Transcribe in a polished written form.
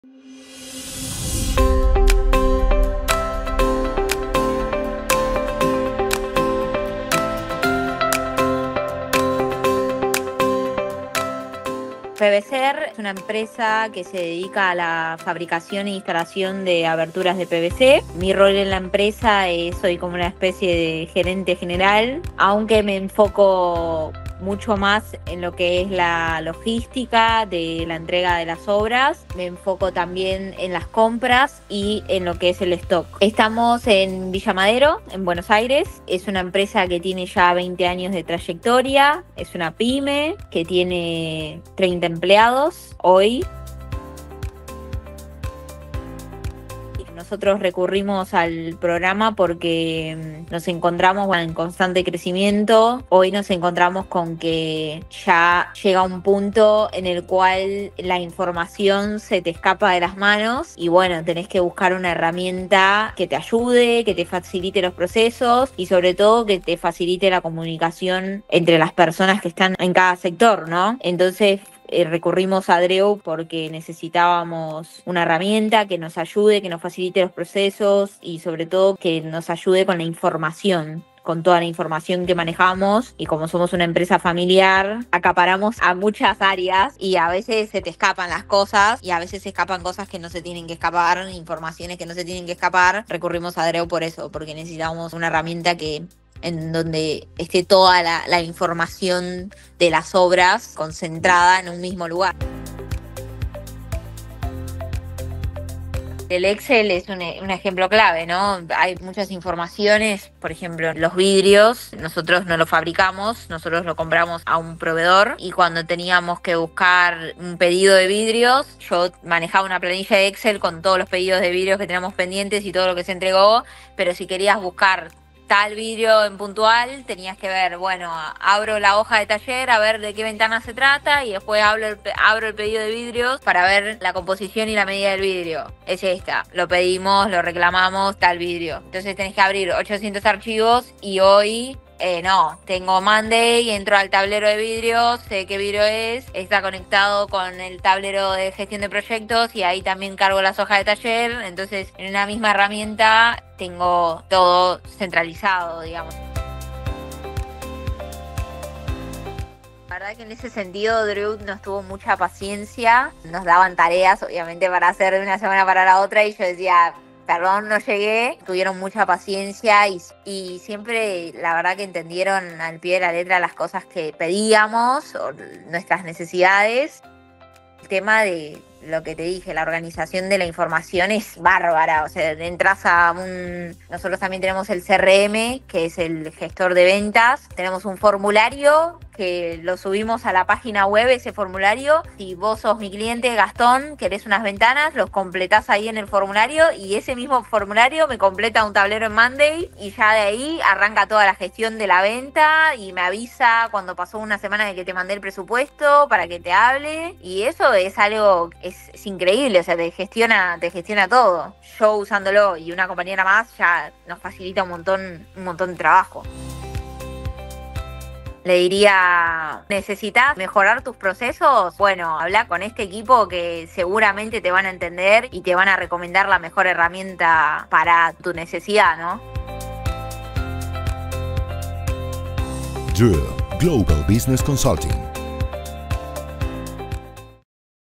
PVCR es una empresa que se dedica a la fabricación e instalación de aberturas de PVC. Mi rol en la empresa soy como una especie de gerente general, aunque me enfoco mucho más en lo que es la logística de la entrega de las obras. Me enfoco también en las compras y en lo que es el stock. Estamos en Villa Madero, en Buenos Aires. Es una empresa que tiene ya 20 años de trayectoria. Es una pyme que tiene 30 empleados hoy. Nosotros recurrimos al programa porque nos encontramos en constante crecimiento. Hoy nos encontramos con que ya llega un punto en el cual la información se te escapa de las manos y bueno, tenés que buscar una herramienta que te ayude, que te facilite los procesos y sobre todo que te facilite la comunicación entre las personas que están en cada sector, ¿no? Entonces recurrimos a Dreo porque necesitábamos una herramienta que nos ayude, que nos facilite los procesos y sobre todo que nos ayude con la información, con toda la información que manejamos, y como somos una empresa familiar, acaparamos a muchas áreas y a veces se te escapan las cosas y a veces se escapan cosas que no se tienen que escapar, informaciones que no se tienen que escapar. Recurrimos a Dreo por eso, porque necesitamos una herramienta en donde esté toda la información de las obras concentrada en un mismo lugar. El Excel es un ejemplo clave, ¿no? Hay muchas informaciones, por ejemplo, los vidrios, nosotros no los fabricamos, nosotros lo compramos a un proveedor y cuando teníamos que buscar un pedido de vidrios, yo manejaba una planilla de Excel con todos los pedidos de vidrios que teníamos pendientes y todo lo que se entregó, pero si querías buscar tal vidrio en puntual, tenías que ver, bueno, abro la hoja de taller a ver de qué ventana se trata y después abro el pedido de vidrios para ver la composición y la medida del vidrio. Es esta, lo pedimos, lo reclamamos, tal vidrio. Entonces tenés que abrir 800 archivos y hoy no, tengo Monday, entro al tablero de vidrios, sé qué vidrio es, está conectado con el tablero de gestión de proyectos y ahí también cargo las hojas de taller. Entonces en una misma herramienta tengo todo centralizado, digamos. La verdad que en ese sentido Drew nos tuvo mucha paciencia, nos daban tareas obviamente para hacer de una semana para la otra y yo decía, perdón, no llegué. Tuvieron mucha paciencia y siempre la verdad que entendieron al pie de la letra las cosas que pedíamos o nuestras necesidades. El tema de lo que te dije, la organización de la información es bárbara. O sea, entras a nosotros también tenemos el CRM, que es el gestor de ventas. Tenemos un formulario que lo subimos a la página web, ese formulario. Si vos sos mi cliente, Gastón, querés unas ventanas, los completás ahí en el formulario y ese mismo formulario me completa un tablero en Monday y ya de ahí arranca toda la gestión de la venta y me avisa cuando pasó una semana de que te mandé el presupuesto para que te hable. Y eso es algo, es increíble, o sea, te gestiona todo. Yo usándolo y una compañera más ya nos facilita un montón de trabajo. Le diría, ¿necesitas mejorar tus procesos? Bueno, habla con este equipo que seguramente te van a entender y te van a recomendar la mejor herramienta para tu necesidad, ¿no? Dreo Global Business Consulting.